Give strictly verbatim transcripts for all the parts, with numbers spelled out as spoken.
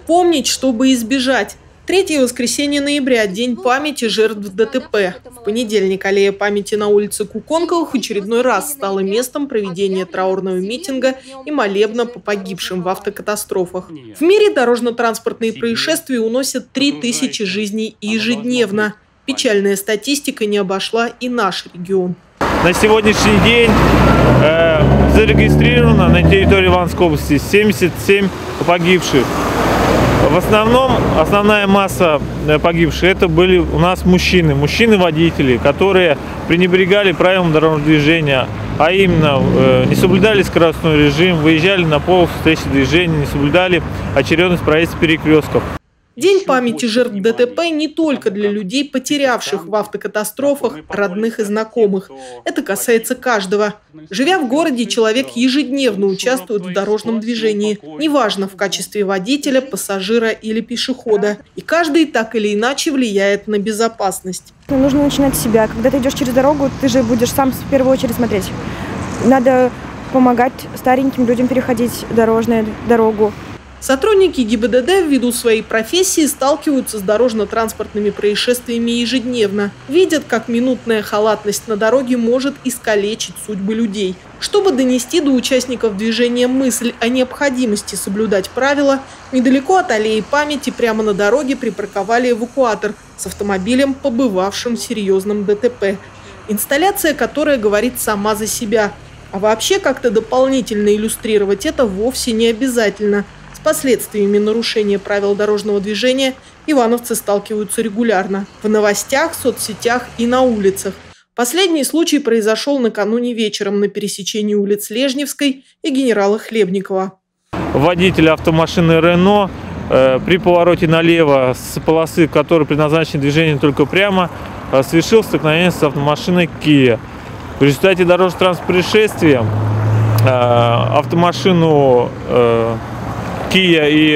Помнить, чтобы избежать. Третье воскресенье ноября – День памяти жертв ДТП. В понедельник аллея памяти на улице Куконковых в очередной раз стала местом проведения траурного митинга и молебна по погибшим в автокатастрофах. В мире дорожно-транспортные происшествия уносят три тысячи жизней ежедневно. Печальная статистика не обошла и наш регион. На сегодняшний день э, зарегистрировано на территории Ивановской области семьдесят семь погибших. В основном, основная масса погибших это были у нас мужчины, мужчины-водители, которые пренебрегали правилам дорожного движения, а именно э, не соблюдали скоростной режим, выезжали на полосу встречного движения, не соблюдали очередность проезда перекрестков. День памяти жертв ДТП не только для людей, потерявших в автокатастрофах родных и знакомых. Это касается каждого. Живя в городе, человек ежедневно участвует в дорожном движении. Неважно, в качестве водителя, пассажира или пешехода. И каждый так или иначе влияет на безопасность. Нужно начинать с себя. Когда ты идешь через дорогу, ты же будешь сам в первую очередь смотреть. Надо помогать стареньким людям переходить дорожную дорогу. Сотрудники ГИБДД ввиду своей профессии сталкиваются с дорожно-транспортными происшествиями ежедневно. Видят, как минутная халатность на дороге может искалечить судьбы людей. Чтобы донести до участников движения мысль о необходимости соблюдать правила, недалеко от аллеи памяти прямо на дороге припарковали эвакуатор с автомобилем, побывавшим в серьезном ДТП. Инсталляция, которая говорит сама за себя. А вообще как-то дополнительно иллюстрировать это вовсе не обязательно. С последствиями нарушения правил дорожного движения ивановцы сталкиваются регулярно. В новостях, соцсетях и на улицах. Последний случай произошел накануне вечером на пересечении улиц Лежневской и генерала Хлебникова. Водитель автомашины «Рено» э, при повороте налево с полосы, которая предназначена движению только прямо, э, совершил столкновение с автомашиной «Кия». В результате дорожно-транспортного происшествия э, автомашину э, Kia и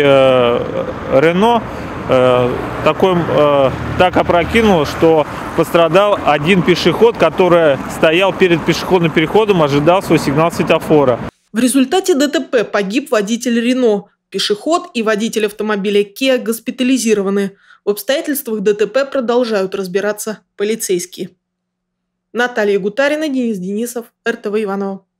э, Renault э, такой, э, так опрокинуло, что пострадал один пешеход, который стоял перед пешеходным переходом, ожидал свой сигнал светофора. В результате ДТП погиб водитель Renault. Пешеход и водитель автомобиля Kia госпитализированы. В обстоятельствах ДТП продолжают разбираться полицейские. Наталья Гутарина, Денис Денисов, эр тэ вэ Иваново.